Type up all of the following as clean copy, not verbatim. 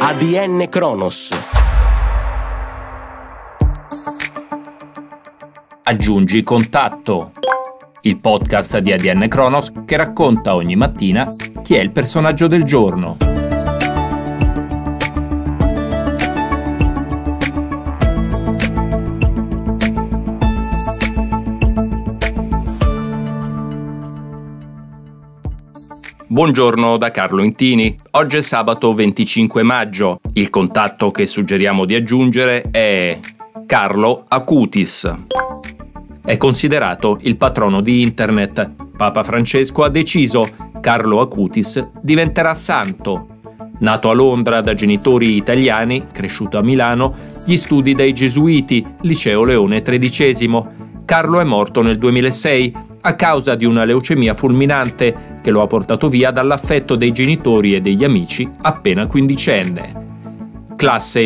ADN Cronos. Aggiungi contatto, il podcast di ADN Cronos che racconta ogni mattina chi è il personaggio del giorno. Buongiorno da Carlo Intini. Oggi è sabato 25 maggio. Il contatto che suggeriamo di aggiungere è Carlo Acutis. È considerato il patrono di Internet. Papa Francesco ha deciso Carlo Acutis diventerà santo. Nato a Londra da genitori italiani, cresciuto a Milano, gli studi dai Gesuiti, Liceo Leone XIII. Carlo è morto nel 2006 a causa di una leucemia fulminante che lo ha portato via dall'affetto dei genitori e degli amici appena quindicenne. Classe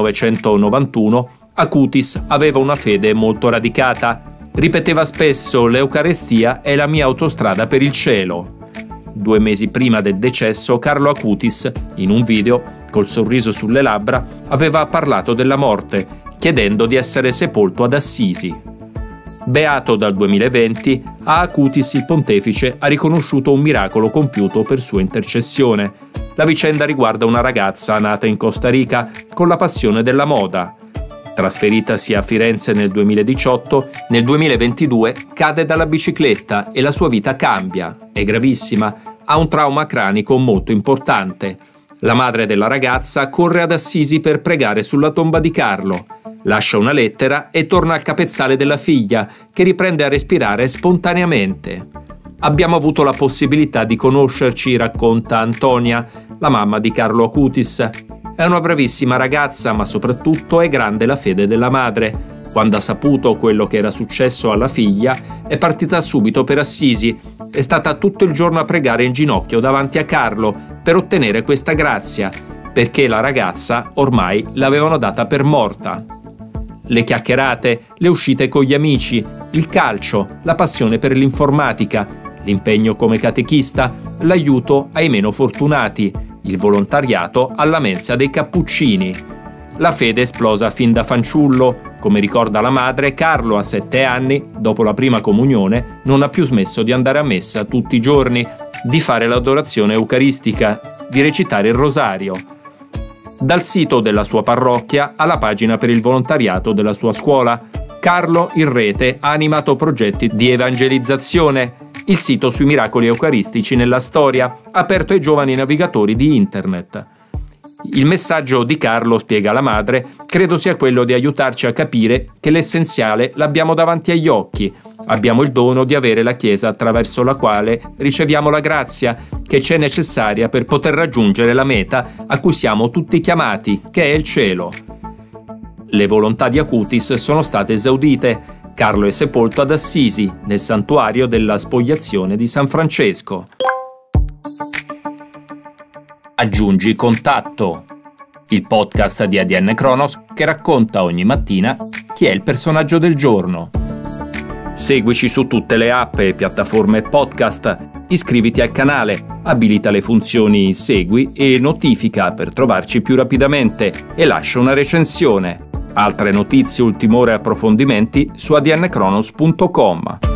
1991, Acutis aveva una fede molto radicata. Ripeteva spesso: l'Eucarestia è la mia autostrada per il cielo. 2 mesi prima del decesso, Carlo Acutis, in un video, col sorriso sulle labbra, aveva parlato della morte, chiedendo di essere sepolto ad Assisi. Beato dal 2020, a Acutis il pontefice ha riconosciuto un miracolo compiuto per sua intercessione. La vicenda riguarda una ragazza nata in Costa Rica con la passione della moda. Trasferitasi a Firenze nel 2018, nel 2022 cade dalla bicicletta e la sua vita cambia. È gravissima, ha un trauma cranico molto importante. La madre della ragazza corre ad Assisi per pregare sulla tomba di Carlo. Lascia una lettera e torna al capezzale della figlia, che riprende a respirare spontaneamente. Abbiamo avuto la possibilità di conoscerci, racconta Antonia, la mamma di Carlo Acutis. È una bravissima ragazza, ma soprattutto è grande la fede della madre. Quando ha saputo quello che era successo alla figlia, è partita subito per Assisi. È stata tutto il giorno a pregare in ginocchio davanti a Carlo per ottenere questa grazia, perché la ragazza ormai l'avevano data per morta. Le chiacchierate, le uscite con gli amici, il calcio, la passione per l'informatica, l'impegno come catechista, l'aiuto ai meno fortunati, il volontariato alla mensa dei Cappuccini. La fede esplosa fin da fanciullo. Come ricorda la madre, Carlo a 7 anni, dopo la prima comunione, non ha più smesso di andare a messa tutti i giorni, di fare l'adorazione eucaristica, di recitare il rosario. Dal sito della sua parrocchia alla pagina per il volontariato della sua scuola, Carlo in rete ha animato progetti di evangelizzazione, il sito sui miracoli eucaristici nella storia, aperto ai giovani navigatori di Internet. Il messaggio di Carlo, spiega la madre, credo sia quello di aiutarci a capire che l'essenziale l'abbiamo davanti agli occhi. Abbiamo il dono di avere la Chiesa attraverso la quale riceviamo la grazia che ci è necessaria per poter raggiungere la meta a cui siamo tutti chiamati, che è il cielo. Le volontà di Acutis sono state esaudite. Carlo è sepolto ad Assisi, nel santuario della Spogliazione di San Francesco. Aggiungi contatto, il podcast di ADN Cronos che racconta ogni mattina chi è il personaggio del giorno. Seguici su tutte le app e piattaforme podcast, iscriviti al canale, abilita le funzioni segui e notifica per trovarci più rapidamente e lascia una recensione. Altre notizie, ultime ore e approfondimenti su adncronos.com.